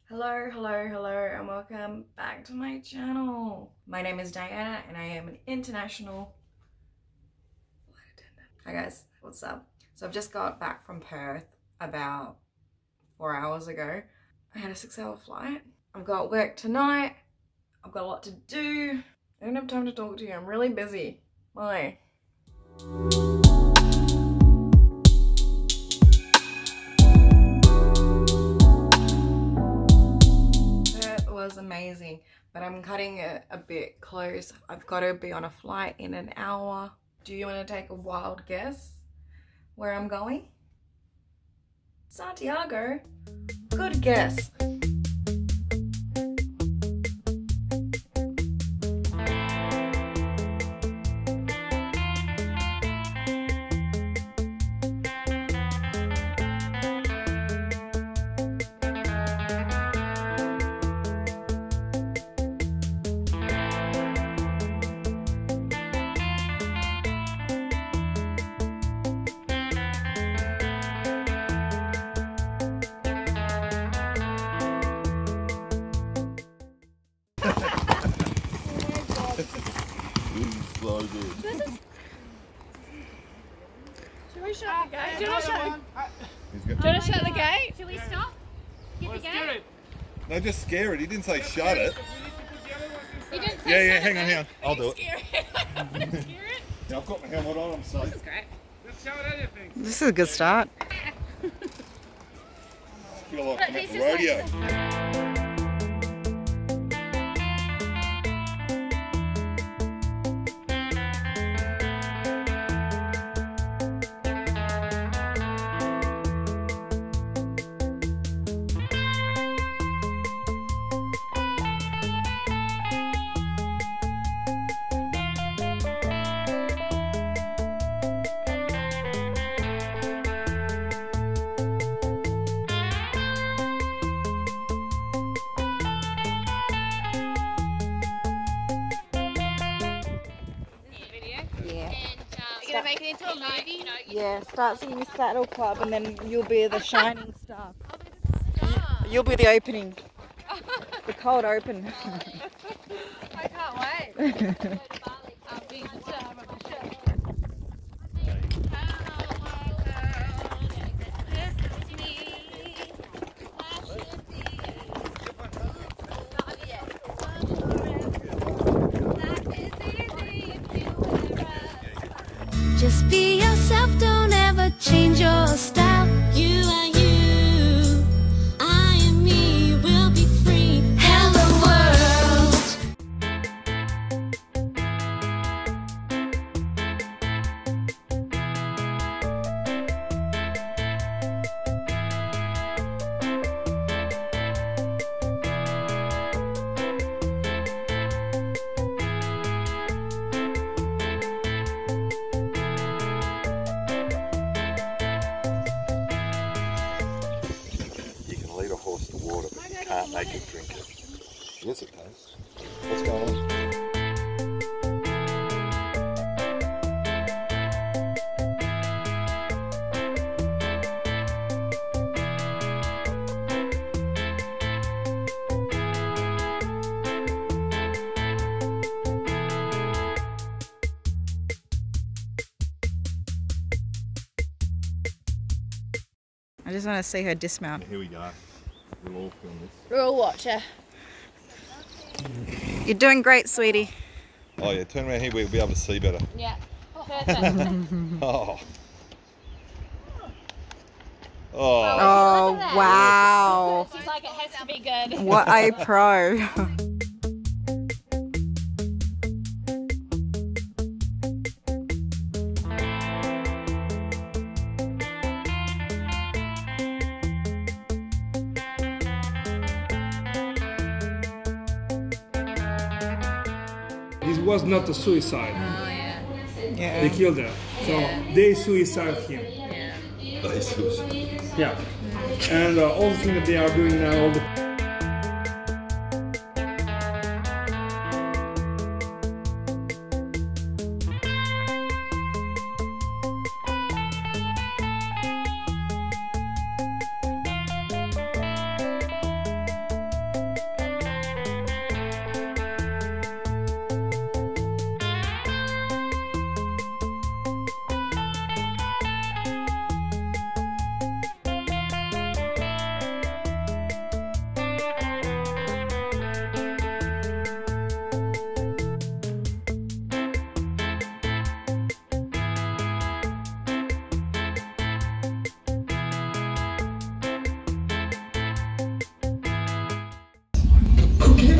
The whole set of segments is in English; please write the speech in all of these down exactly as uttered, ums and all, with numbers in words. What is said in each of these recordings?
Hello, hello, hello, and welcome back to my channel. My name is Diana and I am an international flight attendant. Hi guys, what's up? So I've just got back from Perth about four hours ago. I had a six hour flight. I've got work tonight. I've got a lot to do. I don't have time to talk to you. I'm really busy. Bye. Was amazing, but I'm cutting it a bit close. I've got to be on a flight in an hour. Do you want to take a wild guess where I'm going? Santiago. Good guess. So good. This is... Should we shut the gate? Do you want to shut the... Do you want to shut the gate? Should we stop? Hit the gate? No, just scare it. He didn't say shut it. He didn't say Yeah, yeah, shut hang it, on, hang on. I'll do it. Scare it. I want to scare it. Yeah, I've got my helmet on, I'm safe. This is great. Let's show it anything. This is a good start. I feel like I'm at He's the just rodeo. like- Yeah. And um, you're going to make it into a movie? You know, you Yeah, start singing Saddle Club and then you'll be the shining star. Oh, there's a star. You'll be the opening. The cold open. I can't wait. I'll be the star of the show. Just be yourself, don't ever change your style. You are you, I am me, we'll be free. Hello world. You can lead a horse to water, but you can't make it drink it. Yes, it does. What's going on? I just want to see her dismount. Here we go. We'll all film this. Rule watcher. You're doing great, sweetie. Oh yeah, turn around here, we'll be able to see better. Yeah. Perfect. Oh. Oh. Oh, Look at that. wow. She's like, it has to be good. What a pro. This was not a suicide. Oh, yeah. Yeah. They killed her. So Yeah. they suicide him. Yeah. Jesus. Yeah. And uh, all the things that they are doing now, all the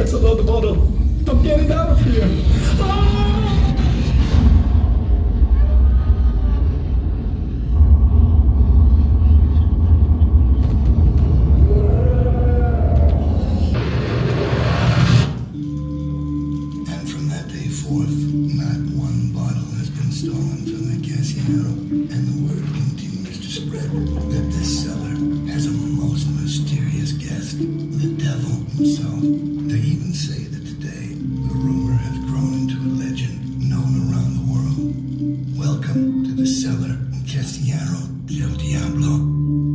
That's another bottle. I'm getting out of here. Ah! And from that day forth, not one bottle has been stolen from the Casiano, and the word continues to spread that this cellar has a most mysterious guest, the devil himself. They even say that today the rumor has grown into a legend known around the world. Welcome to the cellar in Casiano del Diablo.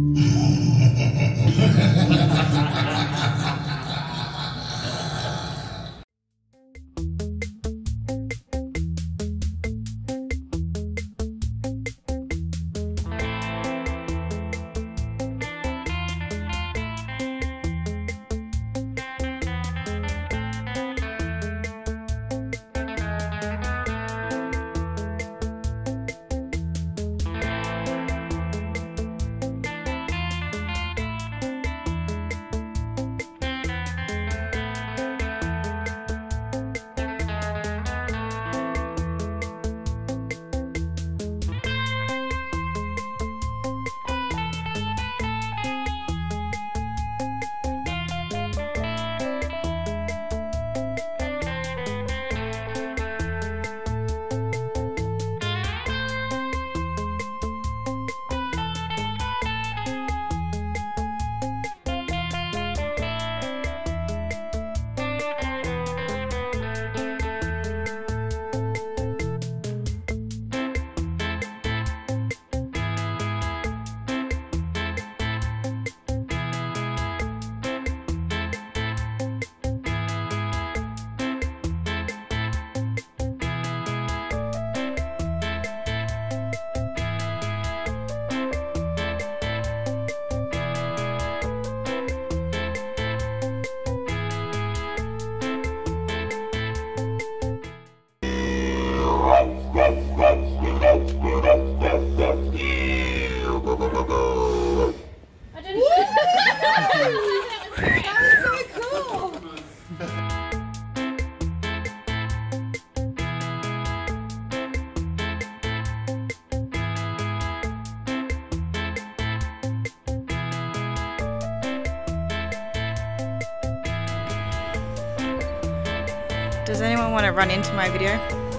Does anyone want to run into my video?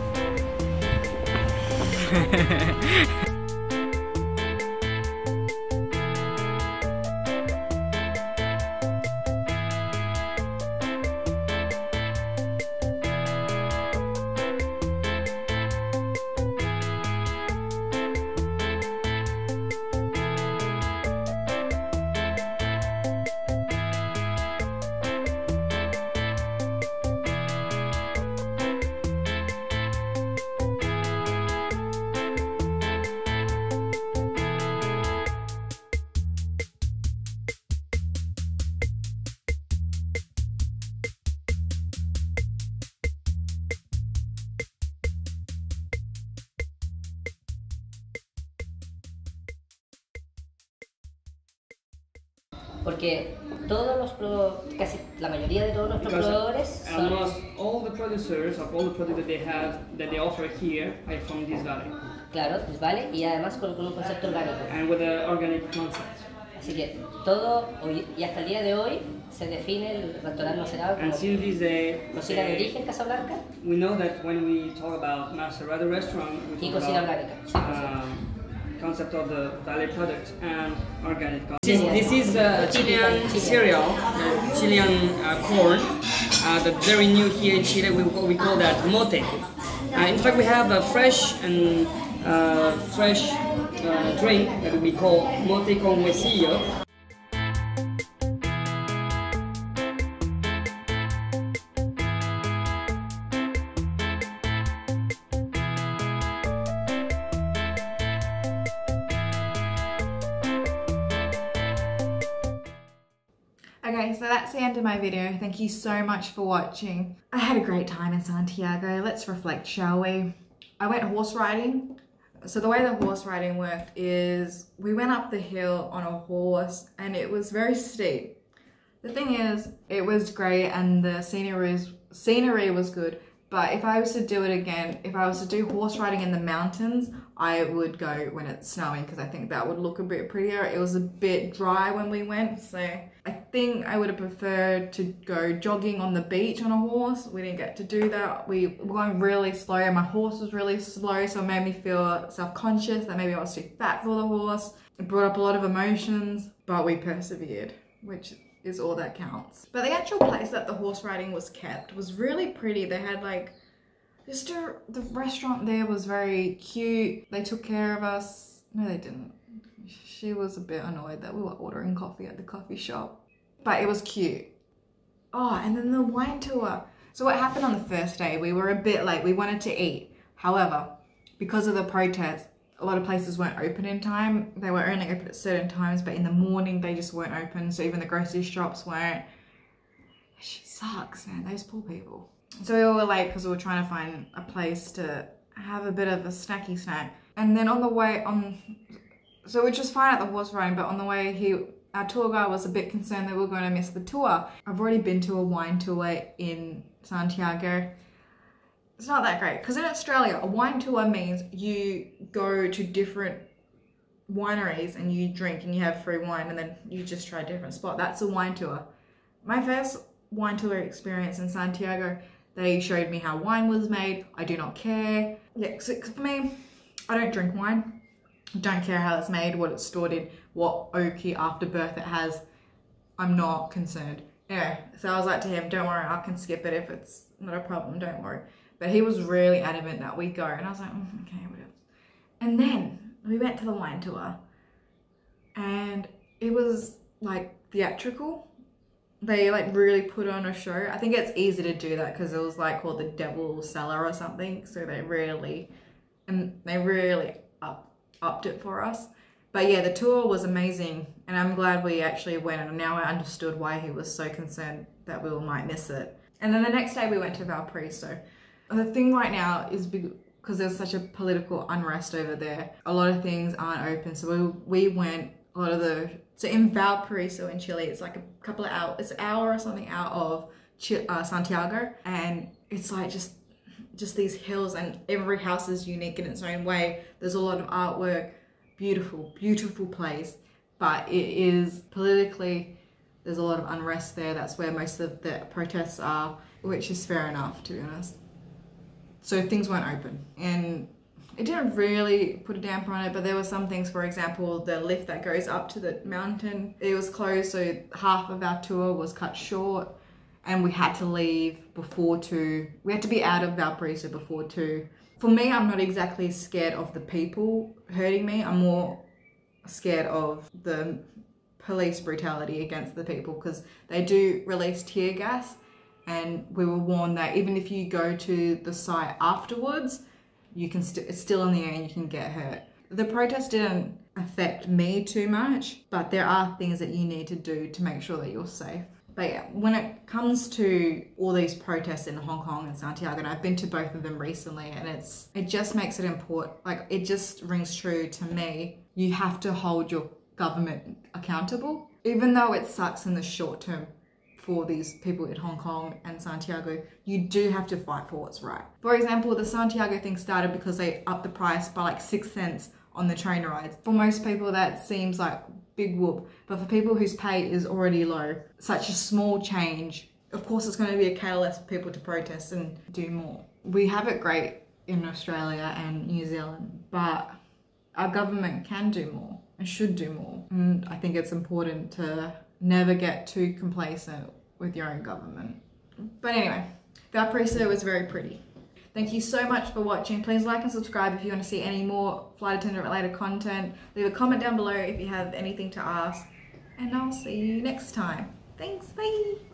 Porque todos los pro, casi la mayoría de todos nuestros Because proveedores son, almost all the producers of all the products that they have, that they offer here, are from this valley, claro, ¿vale? Y además con, con un concepto orgánico. and with the organic concept. Así que todo, hoy, y hasta el día de hoy, se define el restaurante Macerado como And since this day, cocina de eh, origen Casablanca we know that when we talk about Macerado restaurant, we y talk cocina about orgánica. cien por ciento. um, concept of the valley product and organic. This is, this is uh, Chilean cereal, uh, Chilean uh, corn, uh, that's very new here in Chile. We, we call that mote. Uh, in fact, we have a fresh and uh, fresh uh, drink that we call mote con huesillo. Okay, so that's the end of my video. Thank you so much for watching. I had a great time in Santiago. Let's reflect, shall we? I went horse riding. So the way the horse riding worked is we went up the hill on a horse and it was very steep. The thing is, it was great and the scenery was, scenery was good. But if I was to do it again, if I was to do horse riding in the mountains, I would go when it's snowing because I think that would look a bit prettier. It was a bit dry when we went, so I think I would have preferred to go jogging on the beach on a horse. We didn't get to do that. We were going really slow. My horse was really slow, so it made me feel self-conscious that maybe I was too fat for the horse. It brought up a lot of emotions, but we persevered, which is all that counts. But the actual place that the horse riding was kept was really pretty. They had like, just a, the restaurant there was very cute. They took care of us. No, they didn't. She was a bit annoyed that we were ordering coffee at the coffee shop, but it was cute. Oh, and then the wine tour. So what happened on the first day, we were a bit late. We wanted to eat. However, because of the protest, a lot of places weren't open in time. They were only open at certain times, but in the morning they just weren't open. So even the grocery shops weren't. It shit sucks, man, those poor people. So we were late because we were trying to find a place to have a bit of a snacky snack. And then on the way on, so which was fine at the horse riding, but on the way he, our tour guide was a bit concerned that we were going to miss the tour. I've already been to a wine tour in Santiago. It's not that great because in Australia, a wine tour means you go to different wineries and you drink and you have free wine and then you just try a different spot. That's a wine tour. My first wine tour experience in Santiago, they showed me how wine was made. I do not care. Yeah, so for me, I don't drink wine. I don't care how it's made, what it's stored in, what oaky afterbirth it has. I'm not concerned. Anyway, so I was like to him, don't worry, I can skip it if it's not a problem, don't worry. But he was really adamant that we go. And I was like, mm, okay, whatever. And then we went to the wine tour. And it was like theatrical. They like really put on a show. I think it's easy to do that because it was like called the Devil's Cellar or something. So they really, and they really up, upped it for us. But yeah, the tour was amazing. And I'm glad we actually went. And now I understood why he was so concerned that we might miss it. And then the next day we went to Valparaiso. The thing right now is because there's such a political unrest over there, a lot of things aren't open. So we, we went, a lot of the, so in Valparaiso in Chile, it's like a couple of hours, it's an hour or something out of Ch uh, Santiago. And it's like just, just these hills and every house is unique in its own way. There's a lot of artwork, beautiful, beautiful place. But it is politically, there's a lot of unrest there. That's where most of the protests are, which is fair enough, to be honest. So things weren't open and it didn't really put a damper on it, but there were some things, for example, the lift that goes up to the mountain, it was closed. So half of our tour was cut short and we had to leave before two. We had to be out of Valparaiso before two. For me, I'm not exactly scared of the people hurting me. I'm more scared of the police brutality against the people because they do release tear gas. And we were warned that even if you go to the site afterwards, you can st it's still in the air and you can get hurt. The protest didn't affect me too much, but there are things that you need to do to make sure that you're safe. But yeah, when it comes to all these protests in Hong Kong and Santiago, and I've been to both of them recently, and it's it just makes it important, like it just rings true to me. You have to hold your government accountable, even though it sucks in the short term. For these people in Hong Kong and Santiago, you do have to fight for what's right. For example, the Santiago thing started because they upped the price by like six cents on the train rides. For most people, that seems like big whoop, but for people whose pay is already low, such a small change, of course it's going to be a catalyst for people to protest and do more. We have it great in Australia and New Zealand, but our government can do more and should do more. And I think it's important to never get too complacent with your own government. But anyway, Valparaiso was very pretty. Thank you so much for watching. Please like and subscribe if you want to see any more flight attendant related content. Leave a comment down below if you have anything to ask. And I'll see you next time. Thanks, bye.